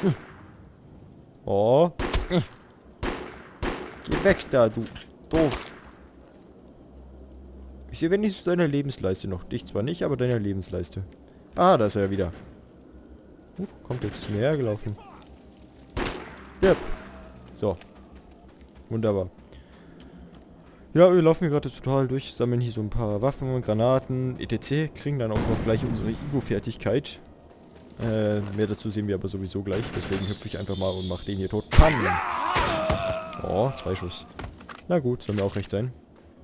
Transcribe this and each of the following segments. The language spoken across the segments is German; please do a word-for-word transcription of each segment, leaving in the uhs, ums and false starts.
Oh. Geh weg da, du doof. Ich sehe wenigstens deine Lebensleiste noch. Dich zwar nicht, aber deine Lebensleiste. Ah, da ist er ja wieder. Uh, kommt jetzt zu mir hergelaufen. Yep. So. Wunderbar. Ja, wir laufen hier gerade total durch, sammeln hier so ein paar Waffen, Granaten, et cetera. Kriegen dann auch noch gleich unsere Ego-Fertigkeit. Äh, mehr dazu sehen wir aber sowieso gleich. Deswegen hüpfe ich einfach mal und mache den hier tot. Pam! Oh, zwei Schuss. Na gut, soll mir auch recht sein.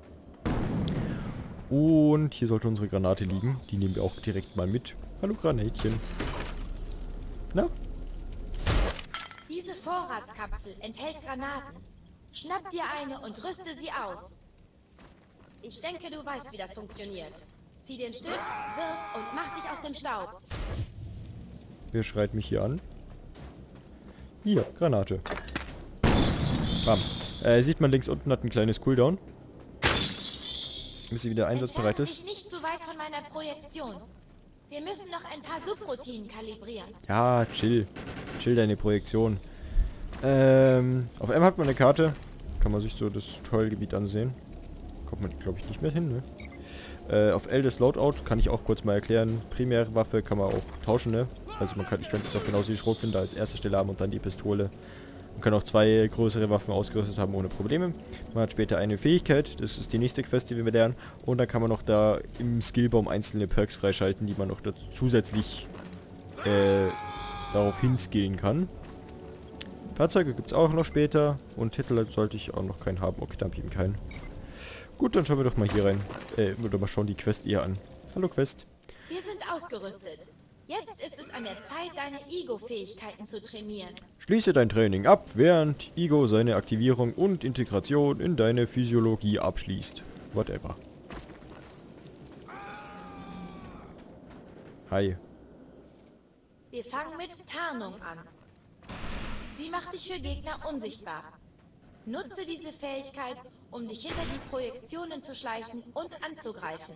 Und hier sollte unsere Granate liegen. Die nehmen wir auch direkt mal mit. Hallo Granätchen. Na? Diese Vorratskapsel enthält Granaten. Schnapp dir eine und rüste sie aus. Ich denke, du weißt, wie das funktioniert. Zieh den Stift, wirf und mach dich aus dem Staub. Wer schreit mich hier an? Hier, Granate. Bam. Äh, sieht man links unten hat ein kleines Cooldown. Bis sie wieder einsatzbereit ist. Entferne dich nicht zu weit von meiner Projektion. Wir müssen noch ein paar Subroutinen kalibrieren. Ja, chill. Chill deine Projektion. Ähm, auf M hat man eine Karte. Kann man sich so das Tutorialgebiet ansehen. Kommt man, glaube ich, nicht mehr hin, ne? Äh, auf L das Loadout kann ich auch kurz mal erklären. Primäre Waffe kann man auch tauschen, ne? Also man kann, ich könnte jetzt auch genauso die Schrotflinte als erste Stelle haben und dann die Pistole. Man kann auch zwei größere Waffen ausgerüstet haben ohne Probleme. Man hat später eine Fähigkeit, das ist die nächste Quest, die wir lernen. Und dann kann man noch da im Skillbaum einzelne Perks freischalten, die man noch dazu zusätzlich äh, darauf hinskillen kann. Fahrzeuge gibt es auch noch später. Und Titel sollte ich auch noch keinen haben. Okay, dann habe ich eben keinen. Gut, dann schauen wir doch mal hier rein. Äh, oder mal schauen die Quest eher an. Hallo Quest. Wir sind ausgerüstet. Jetzt ist es an der Zeit, deine Ego-Fähigkeiten zu trainieren. Schließe dein Training ab, während Ego seine Aktivierung und Integration in deine Physiologie abschließt. Whatever. Hi. Wir fangen mit Tarnung an. Sie macht dich für Gegner unsichtbar. Nutze diese Fähigkeit, um dich hinter die Projektionen zu schleichen und anzugreifen.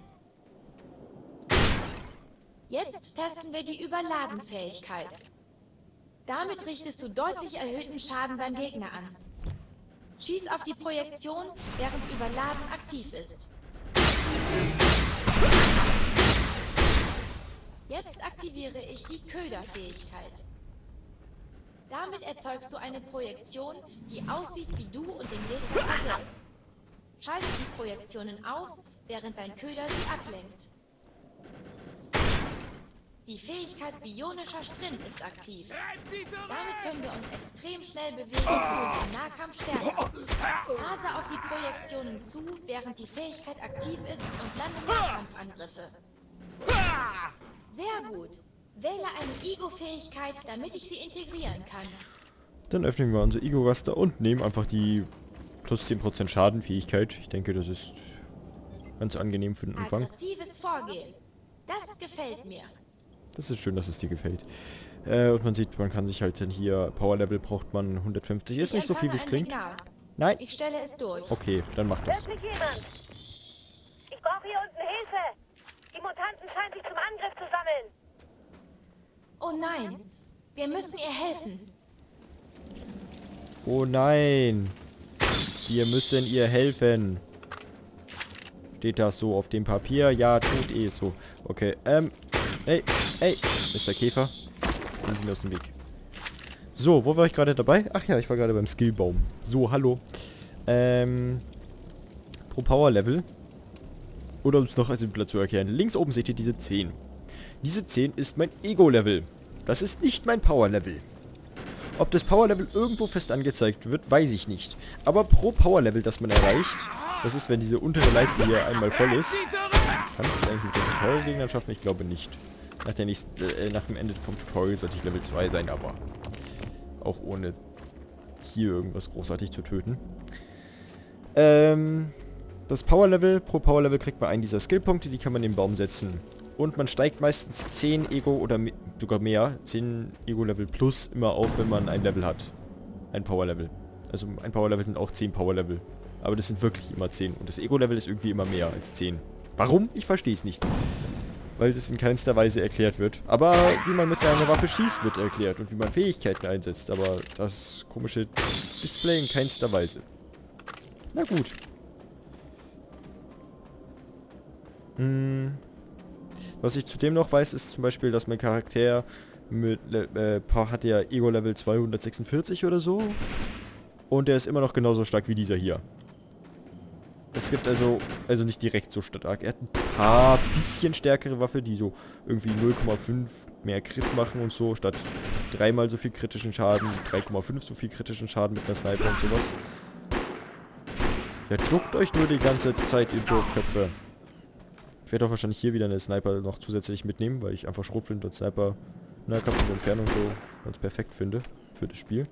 Jetzt testen wir die Überladenfähigkeit. Damit richtest du deutlich erhöhten Schaden beim Gegner an. Schieß auf die Projektion, während Überladen aktiv ist. Jetzt aktiviere ich die Köderfähigkeit. Damit erzeugst du eine Projektion, die aussieht wie du und den Gegner verwirrt. Schalte die Projektionen aus, während dein Köder sie ablenkt. Die Fähigkeit bionischer Sprint ist aktiv. Damit können wir uns extrem schnell bewegen und im Nahkampf stärker. Rase auf die Projektionen zu, während die Fähigkeit aktiv ist und lande Nahkampfangriffe. Sehr gut. Wähle eine Ego-Fähigkeit, damit ich sie integrieren kann. Dann öffnen wir unser Ego-Raster und nehmen einfach die plus zehn Prozent Schadenfähigkeit. Ich denke, das ist ganz angenehm für den Anfang. Aggressives Vorgehen. Das gefällt mir. Das ist schön, dass es dir gefällt. Äh, und man sieht, man kann sich halt dann hier, Power Level braucht man hundertfünfzig. Ist nicht so viel, wie es klingt. Signal. Nein. Ich stelle es durch. Okay, dann mach das. Hört mich jemand? Ich brauche hier unten Hilfe. Die Mutanten scheinen sich zum Angriff zu sammeln. Oh nein. Wir müssen ihr helfen. Oh nein. Wir müssen ihr helfen. Steht das so auf dem Papier? Ja, tut eh so. Okay, ähm. Hey, hey, Mister Käfer. Gehen Sie mir aus dem Weg. So, wo war ich gerade dabei? Ach ja, ich war gerade beim Skillbaum. So, hallo. Ähm. Pro Power Level. Oder um es noch simpler zu erklären. Links oben seht ihr diese zehn. Diese zehn ist mein Ego-Level. Das ist nicht mein Power-Level. Ob das Power-Level irgendwo fest angezeigt wird, weiß ich nicht. Aber pro Power-Level, das man erreicht, das ist, wenn diese untere Leiste hier einmal voll ist. Kann ich das eigentlich mit den Tutorial-Gegnern schaffen? Ich glaube nicht. Nach, der nächsten, äh, nach dem Ende vom Tutorial sollte ich Level zwei sein, aber auch ohne hier irgendwas großartig zu töten. Ähm, das Power-Level, pro Power-Level kriegt man einen dieser Skillpunkte, die kann man in den Baum setzen. Und man steigt meistens zehn Ego oder me sogar mehr, zehn Ego-Level plus immer auf, wenn man ein Level hat. Ein Power-Level. Also ein Power-Level sind auch zehn Power-Level. Aber das sind wirklich immer zehn. Und das Ego-Level ist irgendwie immer mehr als zehn. Warum? Ich verstehe es nicht. weil es in keinster Weise erklärt wird. Aber wie man mit einer Waffe schießt, wird erklärt und wie man Fähigkeiten einsetzt. Aber das komische Display in keinster Weise. Na gut. Hm. Was ich zudem noch weiß, ist zum Beispiel, dass mein Charakter mit äh, hat ja Ego-Level zweihundertsechsundvierzig oder so. Und der ist immer noch genauso stark wie dieser hier. Es gibt also, also nicht direkt so stark. Er hat ein paar bisschen stärkere Waffe, die so irgendwie null Komma fünf mehr Crit machen und so, statt dreimal so viel kritischen Schaden, drei Komma fünf so viel kritischen Schaden mit einer Sniper und sowas. Ja, duckt euch nur die ganze Zeit, ihr Doofköpfe. Ich werde auch wahrscheinlich hier wieder eine Sniper noch zusätzlich mitnehmen, weil ich einfach Schrotflinte und Sniper Nahkampf und Entfernung so ganz perfekt finde für das Spiel.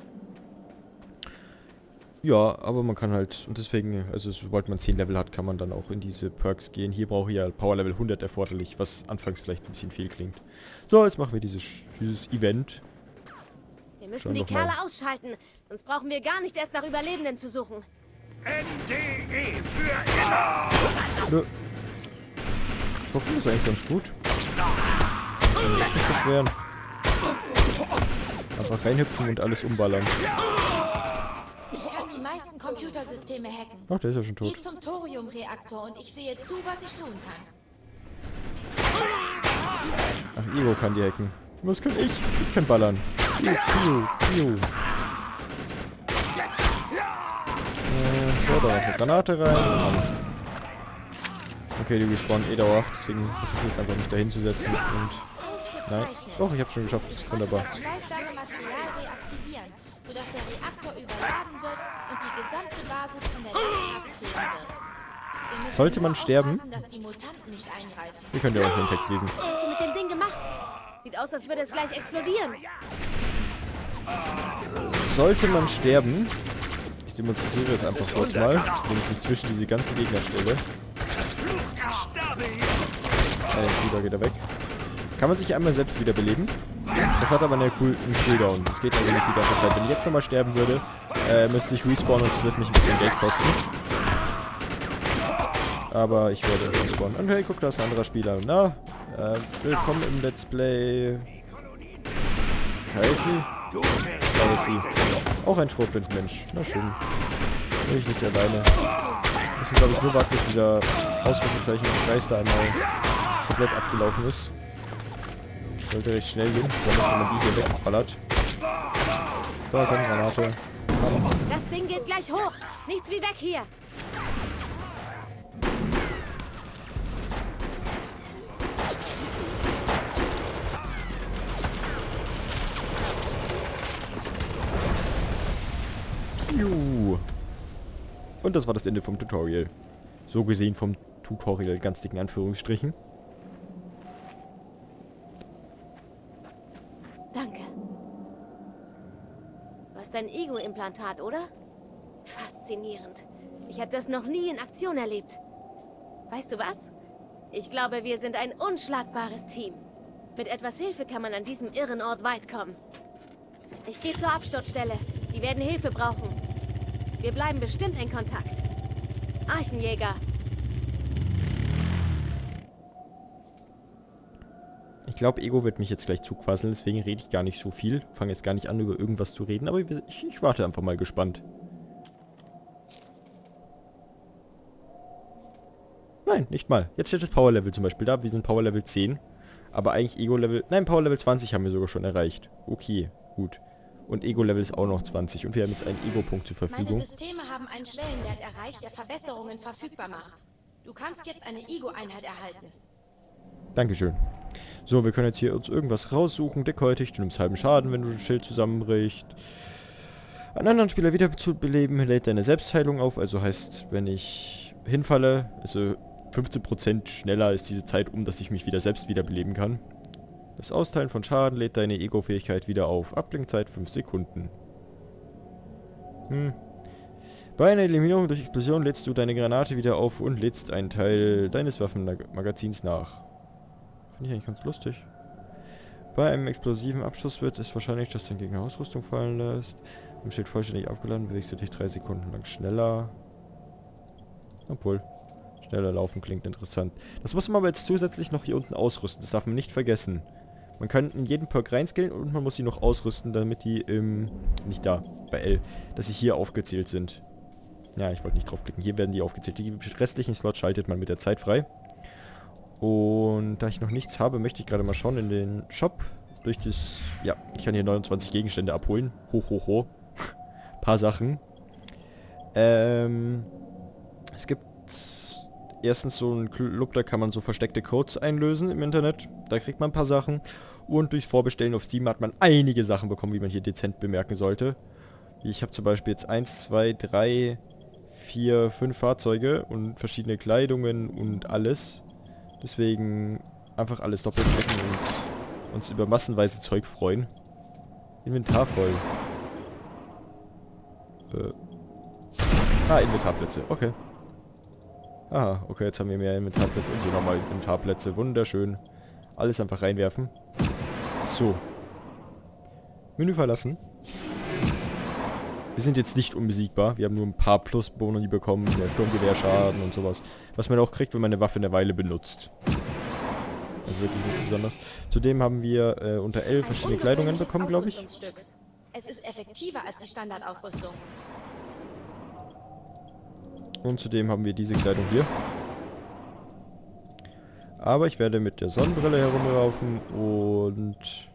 Ja, aber man kann halt, und deswegen, also sobald man zehn Level hat, kann man dann auch in diese Perks gehen. Hier brauche ich ja Power Level hundert erforderlich, was anfangs vielleicht ein bisschen viel klingt. So, jetzt machen wir dieses, dieses Event. Wir müssen die Kerle ausschalten, sonst brauchen wir gar nicht erst nach Überlebenden zu suchen. N D E für immer! Nö. Schrotflinte ist eigentlich ganz gut. Kann mich nicht beschweren. Einfach reinhüpfen und alles umballern. Computersysteme hacken. Ach, der ist ja schon tot. Geh zum Thoriumreaktor und ich sehe zu, was ich tun kann. Ach, Ego kann die hacken. Was kann ich? Ich kann ballern. Piu, piu, piu. Äh, so, da noch eine Granate rein. Okay, die respawnen eh dauerhaft, deswegen versuche ich jetzt einfach mich dahin zu setzen und... Nein. Doch, ich hab's schon geschafft. Wunderbar. Material reaktivieren, sodass der Reaktor überladen wird und die gesamte Basis von der Last abtreten wird. Sollte man sterben? Dass die Mutanten nicht eingreifen. Ihr könnt ja auch den Text lesen. Was hast du mit dem Ding gemacht? Sieht aus, als würde es gleich explodieren. Sollte man sterben, ich demonstriere es einfach kurz mal, wenn ich mich zwischen diese ganzen Gegner stelle. Äh, wieder geht er weg. Kann man sich einmal selbst wiederbeleben. Das hat aber eine cool, einen Cooldown. Das geht also nicht die ganze Zeit. Wenn ich jetzt nochmal sterben würde, äh, müsste ich respawnen und es wird mich ein bisschen Geld kosten. Aber ich werde respawnen. Und hey, guck, da ist ein anderer Spieler. Na, äh, willkommen im Let's Play. Da ist sie. Da ist sie. Auch ein Schrotflintenmensch. Na schön. Bin ich nicht alleine. Wir müssen, glaube ich, nur warten, bis dieser Ausrufezeichen Kreis da einmal komplett abgelaufen ist. Sollte recht schnell gehen, besonders wenn man die hier wegballert. Da ist eine Granate. Das Ding geht gleich hoch. Nichts wie weg hier. Piu. Und das war das Ende vom Tutorial. So gesehen vom Tutorial, ganz dicken Anführungsstrichen. Danke. Du hast ein Ego-Implantat, oder? Faszinierend. Ich habe das noch nie in Aktion erlebt. Weißt du was? Ich glaube, wir sind ein unschlagbares Team. Mit etwas Hilfe kann man an diesem irren Ort weit kommen. Ich gehe zur Absturzstelle. Die werden Hilfe brauchen. Wir bleiben bestimmt in Kontakt. Archenjäger. Ich glaube, Ego wird mich jetzt gleich zuquasseln, deswegen rede ich gar nicht so viel. Fange jetzt gar nicht an, über irgendwas zu reden, aber ich, ich warte einfach mal gespannt. Nein, nicht mal. Jetzt steht das Power Level zum Beispiel da. Wir sind Power Level zehn. Aber eigentlich Ego Level... Nein, Power Level zwanzig haben wir sogar schon erreicht. Okay, gut. Und Ego Level ist auch noch zwanzig. Und wir haben jetzt einen Ego-Punkt zur Verfügung. Meine Systeme haben einen Schwellenwert erreicht, der Verbesserungen verfügbar macht. Du kannst jetzt eine Ego-Einheit erhalten. Dankeschön. So, wir können jetzt hier uns irgendwas raussuchen. Dickhäutig, du nimmst halben Schaden, wenn du das Schild zusammenbrichst. Einen anderen Spieler wieder zu beleben, lädt deine Selbstheilung auf. Also heißt, wenn ich hinfalle, also fünfzehn Prozent schneller ist diese Zeit um, dass ich mich wieder selbst wiederbeleben kann. Das Austeilen von Schaden lädt deine Ego-Fähigkeit wieder auf. Ablenkzeit fünf Sekunden. Hm. Bei einer Eliminierung durch Explosion lädst du deine Granate wieder auf und lädst einen Teil deines Waffenmagazins nach. Finde ich eigentlich ganz lustig. Bei einem explosiven Abschuss wird es wahrscheinlich, dass dein Gegner Ausrüstung fallen lässt. Im Schild vollständig aufgeladen, bewegst du dich drei Sekunden lang schneller. Obwohl, Schneller laufen klingt interessant. Das muss man aber jetzt zusätzlich noch hier unten ausrüsten. Das darf man nicht vergessen. Man kann in jeden Perk reinskillen und man muss sie noch ausrüsten, damit die im... Nicht da, bei L. Dass sie hier aufgezählt sind. Ja, ich wollte nicht draufklicken. Hier werden die aufgezählt. Die restlichen Slots schaltet man mit der Zeit frei. Und da ich noch nichts habe, möchte ich gerade mal schauen in den Shop. Durch das... Ja, ich kann hier neunundzwanzig Gegenstände abholen. Hoch, hoch, hoch. Paar Sachen. Ähm... Es gibt... Erstens so ein Club, da kann man so versteckte Codes einlösen im Internet. Da kriegt man ein paar Sachen. Und durchs Vorbestellen auf Steam hat man einige Sachen bekommen, wie man hier dezent bemerken sollte. Ich habe zum Beispiel jetzt eins, zwei, drei, vier, fünf Fahrzeuge und verschiedene Kleidungen und alles. Deswegen einfach alles doppelt checken und uns über massenweise Zeug freuen. Inventar voll. Äh. Ah, Inventarplätze. Okay. Aha, okay, jetzt haben wir mehr Inventarplätze und hier nochmal Inventarplätze. Wunderschön. Alles einfach reinwerfen. So. Menü verlassen. Wir sind jetzt nicht unbesiegbar. Wir haben nur ein paar Plus-Boni bekommen. Der Sturmgewehrschaden und sowas. Was man auch kriegt, wenn man eine Waffe eine Weile benutzt. Also wirklich nicht besonders. Zudem haben wir äh, unter L verschiedene Kleidungen bekommen, glaube ich. Es ist effektiver als die Standardausrüstung. Und zudem haben wir diese Kleidung hier. Aber ich werde mit der Sonnenbrille herumlaufen und...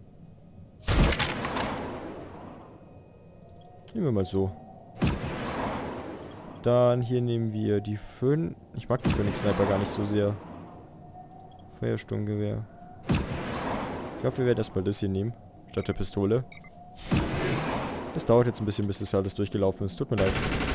Nehmen wir mal so. Dann hier nehmen wir die Phön... Ich mag die Phoenix Sniper gar nicht so sehr. Feuersturmgewehr. Ich glaube, wir werden erstmal das hier nehmen. Statt der Pistole. Das dauert jetzt ein bisschen, bis das alles durchgelaufen ist. Tut mir leid.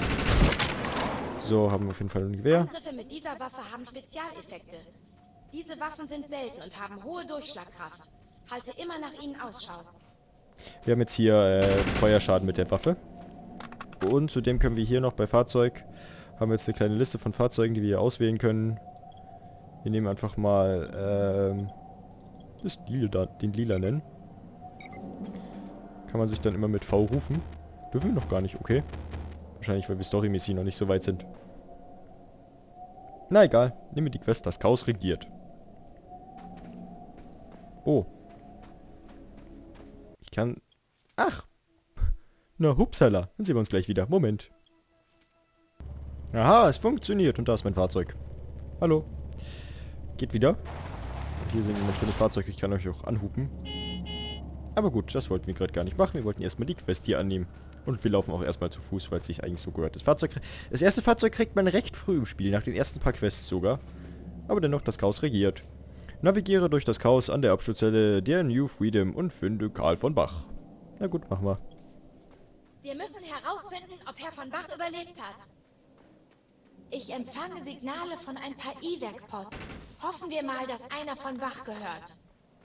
So, haben wir auf jeden Fall ein Gewehr. Angriffe mit dieser Waffe haben Spezialeffekte. Diese Waffen sind selten und haben hohe Durchschlagkraft. Halte immer nach ihnen Ausschau. Wir haben jetzt hier äh, Feuerschaden mit der Waffe. Und zudem können wir hier noch bei Fahrzeug, haben wir jetzt eine kleine Liste von Fahrzeugen, die wir hier auswählen können. Wir nehmen einfach mal ähm, das Lila, den Lila nennen. Kann man sich dann immer mit V rufen. Dürfen wir noch gar nicht, okay. Wahrscheinlich, weil wir storymäßig noch nicht so weit sind. Na egal, nehmen wir die Quest, das Chaos regiert. Oh. Ich kann... Ach. Na, hupsala. Dann sehen wir uns gleich wieder. Moment. Aha, es funktioniert. Und da ist mein Fahrzeug. Hallo. Geht wieder. Und hier sehen wir ein schönes Fahrzeug. Ich kann euch auch anhupen. Aber gut, das wollten wir gerade gar nicht machen. Wir wollten erstmal die Quest hier annehmen. Und wir laufen auch erstmal zu Fuß, weil es sich eigentlich so gehört. Das Fahrzeug, das erste Fahrzeug kriegt man recht früh im Spiel, nach den ersten paar Quests sogar. Aber dennoch, das Chaos regiert. Navigiere durch das Chaos an der Absturzstelle der New Freedom und finde Karl von Bach. Na gut, machen wir. Wir müssen herausfinden, ob Herr von Bach überlebt hat. Ich empfange Signale von ein paar Evac-Pods. Hoffen wir mal, dass einer von Bach gehört.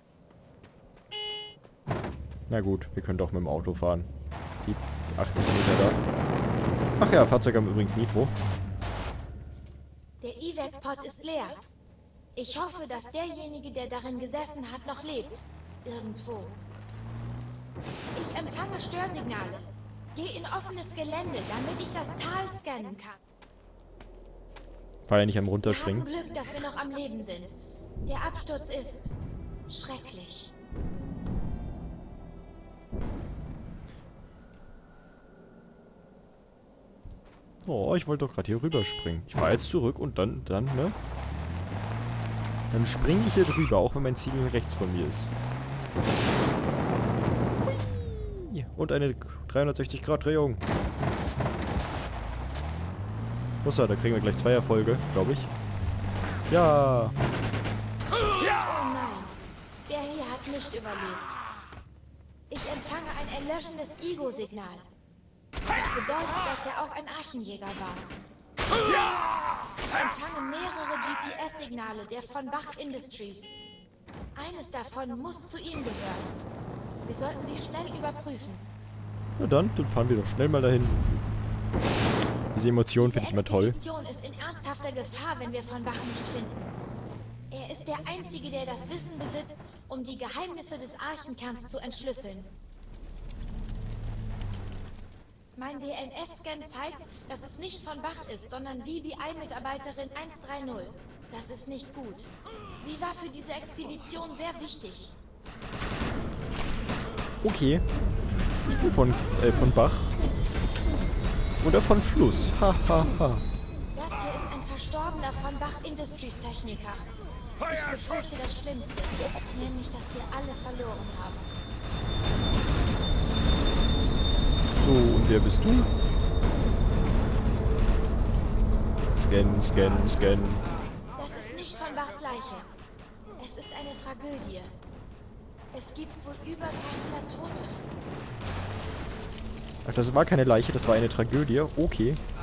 Na gut, wir können doch mit dem Auto fahren. Die achtzig Meter da. Ach ja, Fahrzeuge haben übrigens Nitro. Der Evac-Pod ist leer. Ich hoffe, dass derjenige, der darin gesessen hat, noch lebt. Irgendwo. Ich empfange Störsignale. Geh in offenes Gelände, damit ich das Tal scannen kann. War ja nicht am Runterspringen. Wir haben Glück, dass wir noch am Leben sind. Der Absturz ist schrecklich. Oh, ich wollte doch gerade hier rüberspringen. Ich fahre jetzt zurück und dann, dann, ne? Dann springe ich hier drüber, auch wenn mein Ziel rechts von mir ist. Hui. Und eine dreihundertsechzig Grad Drehung. Muss ja, da kriegen wir gleich zwei Erfolge, glaube ich. Ja! Oh nein, der hier hat nicht überlebt. Ich empfange ein erlöschendes Ego-Signal. Das bedeutet, dass er auch ein Archenjäger war. Ich empfange mehrere G P S-Signale der von Bach Industries. Eines davon muss zu ihm gehören. Wir sollten sie schnell überprüfen. Na dann, dann fahren wir doch schnell mal dahin. Diese Emotion finde ich immer toll. Die Expedition ist in ernsthafter Gefahr, wenn wir von Bach nicht finden. Er ist der Einzige, der das Wissen besitzt, um die Geheimnisse des Archenkerns zu entschlüsseln. Mein D N S-Scan zeigt, dass es nicht von Bach ist, sondern V B I-Mitarbeiterin eins drei null. Das ist nicht gut. Sie war für diese Expedition sehr wichtig. Okay. Bist du von, äh, von Bach? Oder von Fluss? Ha, ha, ha. Das hier ist ein verstorbener von Bach Industries Techniker. Ich befürchte das Schlimmste, nämlich, dass wir alle verloren haben. So, und wer bist du? Scan, scan, scan. Das ist nicht von Bachs Leiche. Es ist eine Tragödie. Es gibt wohl über dreihundert Tote. Ach, das war keine Leiche, das war eine Tragödie. Okay.